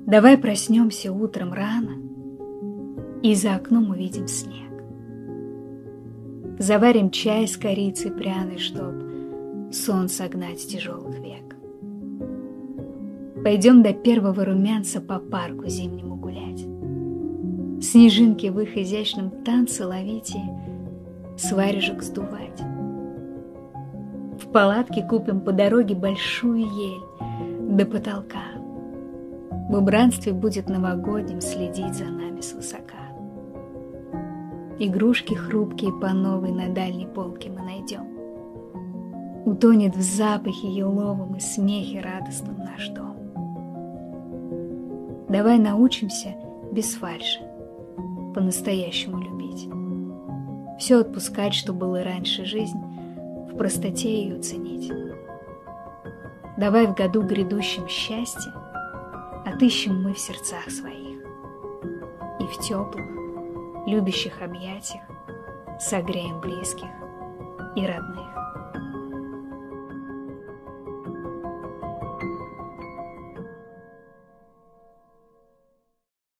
Давай проснемся утром рано и за окном увидим снег. Заварим чай с корицей пряной, чтоб сон согнать с тяжелых век. Пойдем до первого румянца по парку зимнему гулять, снежинки в их изящном танце ловить и с варежек сдувать. В палатке купим по дороге большую ель до потолка. В убранстве будет новогодним следить за нами свысока. Игрушки хрупкие по новой на дальней полке мы найдем. Утонет в запахе еловом и смехе радостном наш дом. Давай научимся без фальши по-настоящему любить. Все отпускать, что было раньше жизнь, в простоте ее ценить. Давай в году грядущем счастье отыщем мы в сердцах своих и в теплых, любящих объятиях согреем близких и родных.